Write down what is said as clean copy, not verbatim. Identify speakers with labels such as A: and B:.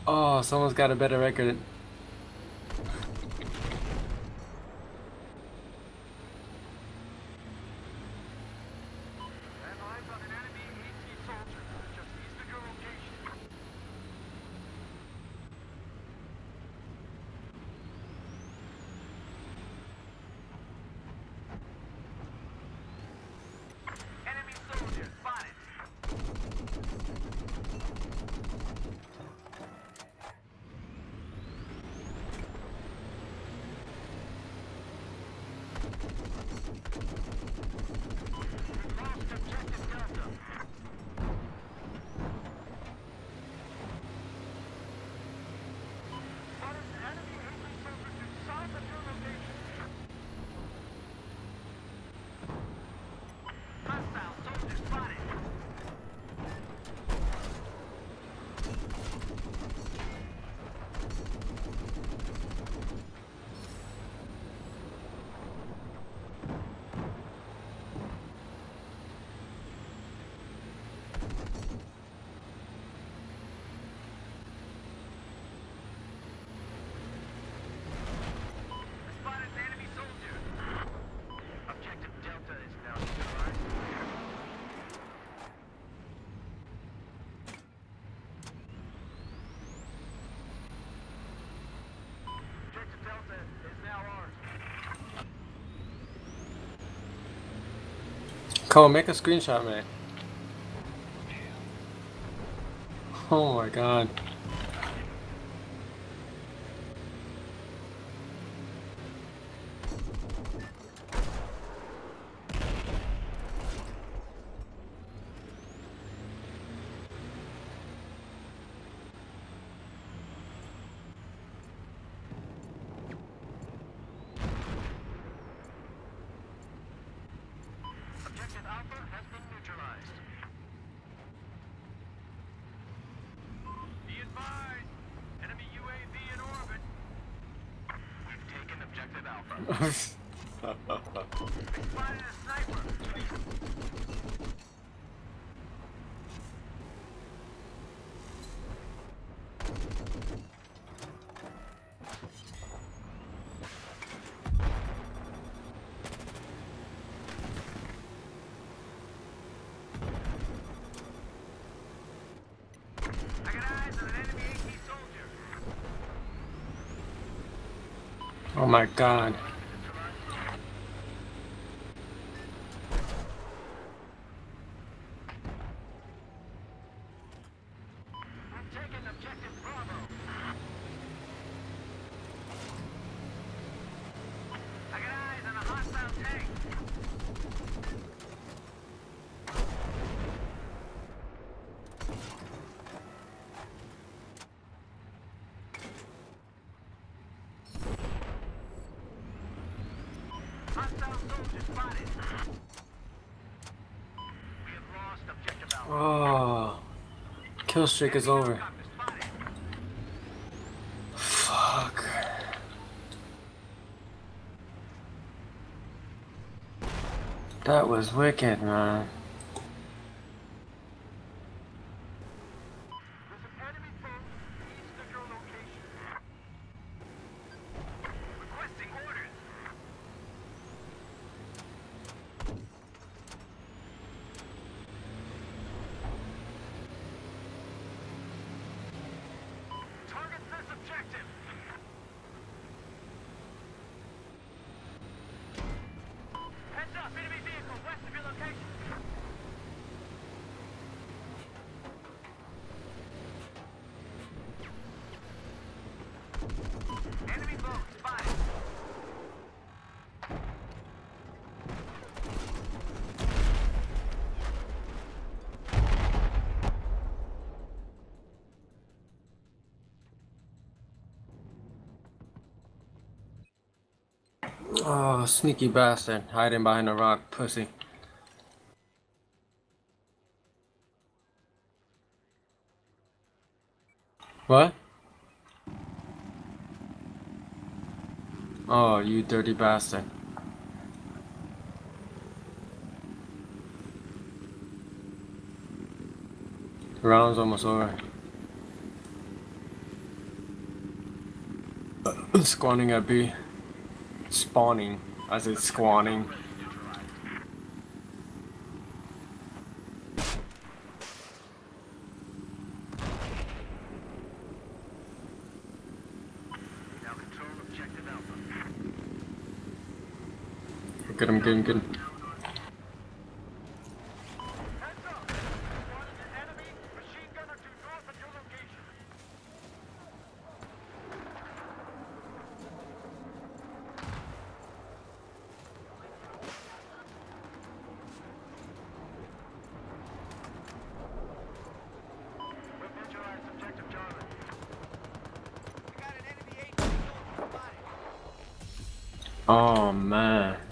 A: Oh, someone's got a better record.
B: And eyes on an enemy AT soldier, just east of your location. Enemy soldier spotted. Lost objective Delta. Spotted an enemy AT soldier to south of your location. Hostile soldier spotted. Spotted an enemy soldier. Objective Delta is now neutralized. Objective Delta is now ours.
A: Cole, make a screenshot, man. Oh my god.
B: Objective Alpha has been neutralized. Be advised, enemy UAV in orbit. We've taken objective Alpha. Spotted a sniper. I got eyes on an enemy AT soldier.
A: Oh my god.
B: We've taken objective Bravo. I got eyes on a hostile tank. Hostile soldier spotted. We have lost objective Alpha.
A: Oh. Kill streak is over.
B: Helicopter spotted.
A: Fuck. That was wicked, man.
B: There's an enemy boat east of your location. Requesting orders. Target this objective. Heads up, enemy vehicle west of your location. Enemy boat spotted.
A: Oh, sneaky bastard. Hiding behind a rock, pussy. What? Oh, you dirty bastard. The round's almost over. Squatting at B. Spawning. I said squatting.
B: Now control objective Alpha.
A: Get him, get him, get him.
B: Heads up! Spotted an enemy machine gunner to north of your location. We've neutralized objective Charlie. We got an enemy 18 soldier spotted.
A: Oh man.